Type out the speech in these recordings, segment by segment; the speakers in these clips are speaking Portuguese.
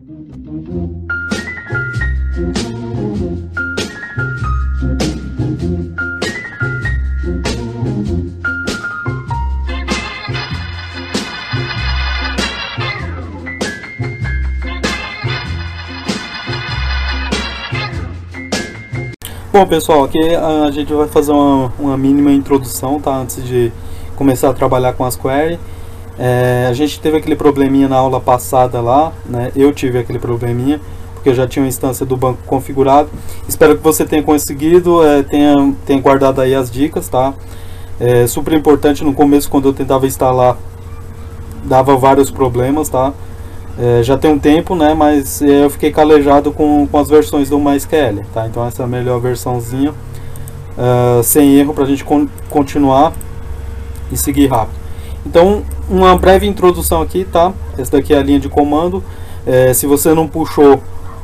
Bom, pessoal, aqui a gente vai fazer uma mínima introdução, tá? Antes de começar a trabalhar com as query. A gente teve aquele probleminha na aula passada lá, né? Eu tive aquele probleminha, porque eu já tinha uma instância do banco configurado. Espero que você tenha conseguido, tenha guardado aí as dicas, tá? Super importante. No começo, quando eu tentava instalar, dava vários problemas, tá? Já tem um tempo, né, mas eu fiquei calejado com as versões do MySQL, tá? Então essa é a melhor versãozinha, sem erro, para a gente continuar e seguir rápido. Então, uma breve introdução aqui, tá? Essa daqui é a linha de comando. Se você não puxou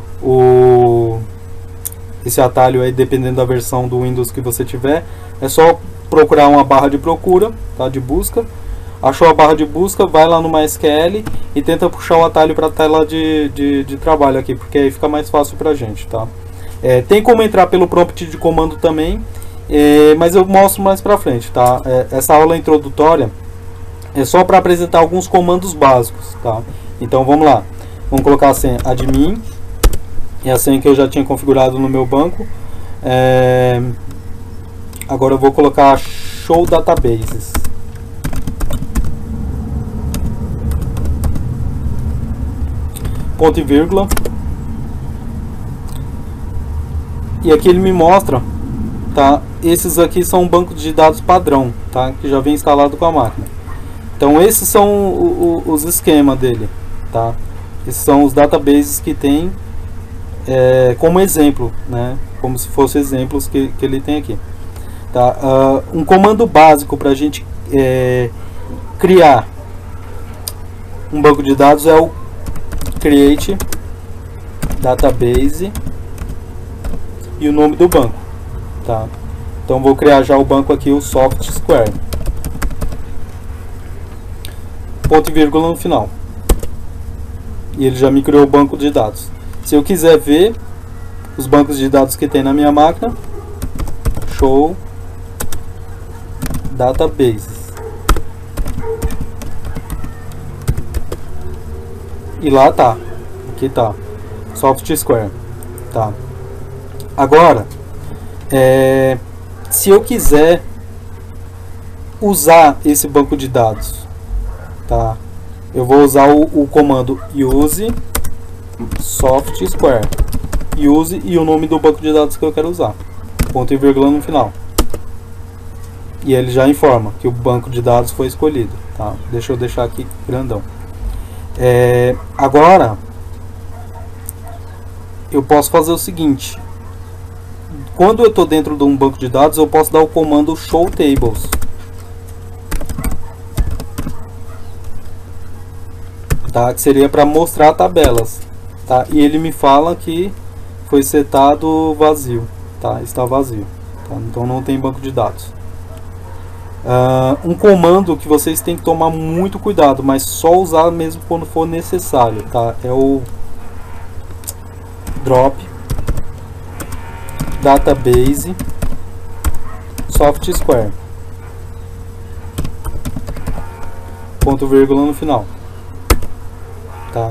esse atalho aí, dependendo da versão do Windows que você tiver, é só procurar uma barra de procura, tá? De busca. Achou a barra de busca, vai lá no MySQL e tenta puxar o atalho para a tela de trabalho aqui, porque aí fica mais fácil para a gente, tá? Tem como entrar pelo prompt de comando também, mas eu mostro mais para frente, tá? Essa aula introdutória é só para apresentar alguns comandos básicos, tá? Então vamos lá, vamos colocar a senha admin, é a senha que eu já tinha configurado no meu banco. Agora eu vou colocar show databases. Ponto e vírgula, e aqui ele me mostra, tá? Esses aqui são um banco de dados padrão, tá? Que já vem instalado com a máquina. Então esses são os esquemas dele, tá? Esses são os databases que tem como exemplo, né? Como se fossem exemplos que ele tem aqui, tá? Um comando básico para a gente criar um banco de dados é o create database e o nome do banco, tá? Então vou criar já o banco aqui, o SoftSquare, ponto e vírgula no final, e ele já me criou o banco de dados. Se eu quiser ver os bancos de dados que tem na minha máquina, show databases, e lá tá, aqui tá, SoftSquare, tá? Agora, se eu quiser usar esse banco de dados, tá? Eu vou usar o comando use SoftSquare, use e o nome do banco de dados que eu quero usar, ponto e vírgula no final, e ele já informa que o banco de dados foi escolhido, tá? Deixa eu deixar aqui grandão. Agora eu posso fazer o seguinte: quando eu estou dentro de um banco de dados, eu posso dar o comando show tables, tá? Que seria para mostrar tabelas, tá? E ele me fala que foi setado vazio, tá? Está vazio, tá? Então não tem banco de dados. Um comando que vocês têm que tomar muito cuidado, mas só usar mesmo quando for necessário, tá? É o drop database SoftSquare, ponto vírgula no final, tá?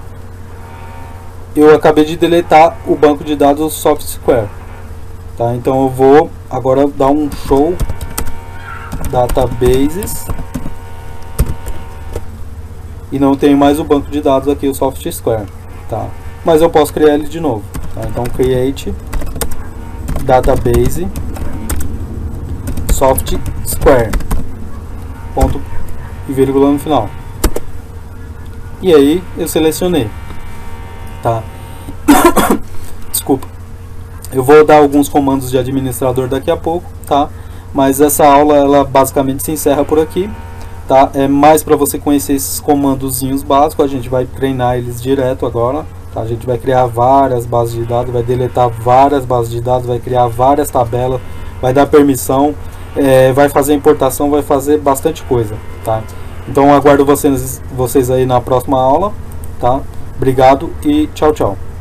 Eu acabei de deletar o banco de dados SoftSquare, tá? Então eu vou agora dar um show databases e não tenho mais o banco de dados aqui, o SoftSquare, tá? Mas eu posso criar ele de novo, tá? Então create database SoftSquare, ponto e vírgula no final, e aí eu selecionei, tá? Desculpa, eu vou dar alguns comandos de administrador daqui a pouco, tá? Mas essa aula ela basicamente se encerra por aqui, tá? É mais para você conhecer esses comandozinhos básicos. A gente vai treinar eles direto agora, tá? A gente vai criar várias bases de dados, vai deletar várias bases de dados, vai criar várias tabelas, vai dar permissão, vai fazer importação, vai fazer bastante coisa, tá? Então aguardo vocês aí na próxima aula, tá? Obrigado e tchau, tchau.